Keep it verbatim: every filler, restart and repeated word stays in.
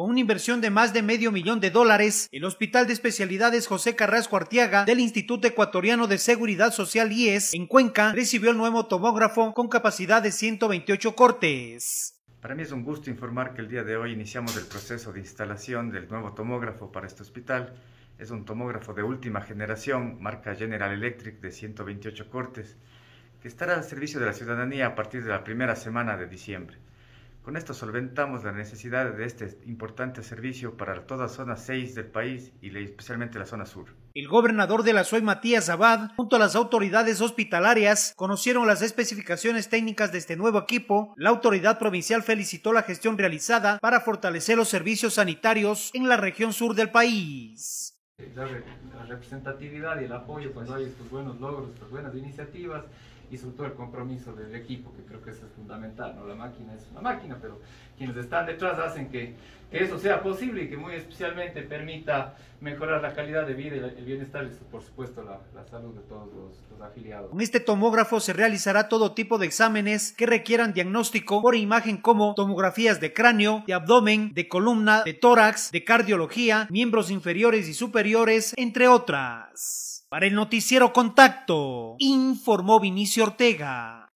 Con una inversión de más de medio millón de dólares, el Hospital de Especialidades José Carrasco Arteaga del Instituto Ecuatoriano de Seguridad Social I E S en Cuenca recibió el nuevo tomógrafo con capacidad de ciento veintiocho cortes. Para mí es un gusto informar que el día de hoy iniciamos el proceso de instalación del nuevo tomógrafo para este hospital. Es un tomógrafo de última generación, marca General Electric, de ciento veintiocho cortes, que estará al servicio de la ciudadanía a partir de la primera semana de diciembre. Con esto solventamos la necesidad de este importante servicio para toda zona seis del país y especialmente la zona sur. El gobernador de la S O E, Matías Abad, junto a las autoridades hospitalarias, conocieron las especificaciones técnicas de este nuevo equipo. La autoridad provincial felicitó la gestión realizada para fortalecer los servicios sanitarios en la región sur del país. La, re, la representatividad y el apoyo cuando hay estos buenos logros, estas buenas iniciativas y sobre todo el compromiso del equipo, que creo que eso es fundamental, ¿no? La máquina es una máquina, pero quienes están detrás hacen que, que eso sea posible y que muy especialmente permita mejorar la calidad de vida y el bienestar y por supuesto la, la salud de todos los, los afiliados. Con este tomógrafo se realizará todo tipo de exámenes que requieran diagnóstico por imagen, como tomografías de cráneo, de abdomen, de columna, de tórax, de cardiología, miembros inferiores y superiores, entre otras. Para el noticiero Contacto, informó Vinicio Ortega.